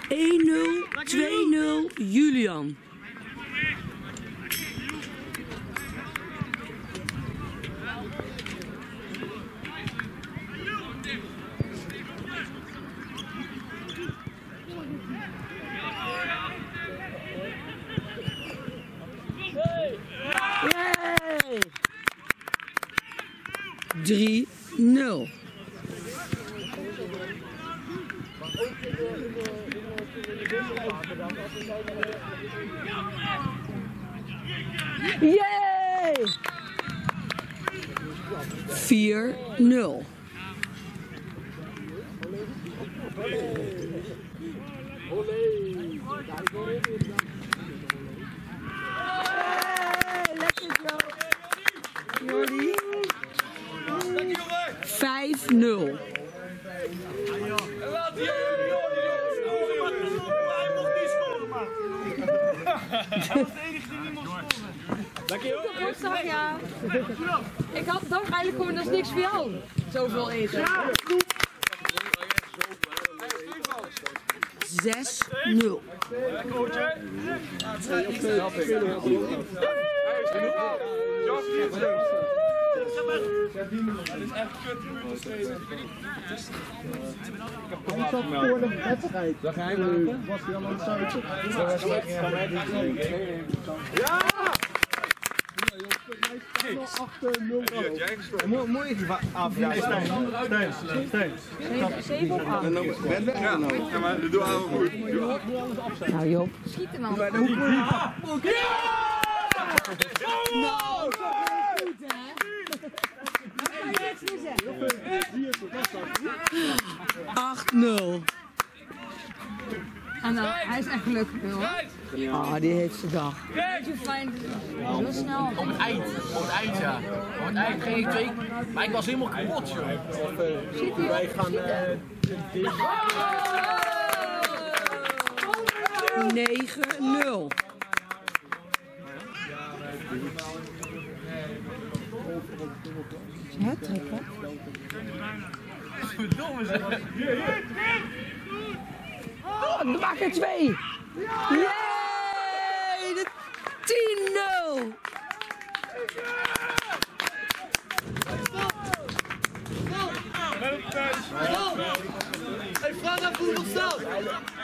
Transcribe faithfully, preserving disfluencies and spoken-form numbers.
één nul, twee nul, Julian. Yay! drie nul. Yay! vier nul. Jordi. vijf nul. Rustig, ja. Ik had dacht eigenlijk gewoon, dat is niks voor jou. Zoveel eten. zes nul. Voor de wedstrijd. Dat ga je maken. Was hij al aan het zuipen? Ja! acht nul. Moet je even afvragen. Stijn, Stijn, Stijn. zeven op acht. Ja, maar dat doen we allemaal goed. Nou Job. Schiet hem aan. Nou, acht nul. En nou, hij is echt gelukkig, hoor. Ah, die heeft zijn dag. Beetje fijn. Heel snel. Op het eind, op het eind ja. Op het eind ging ik twee, maar ik was helemaal kapot joh. Wij gaan negen nul. Het trekken. Verdomme zeg. Oh, we maken twee. Yay! De tien nul. Hey, vraag even hoe het staat.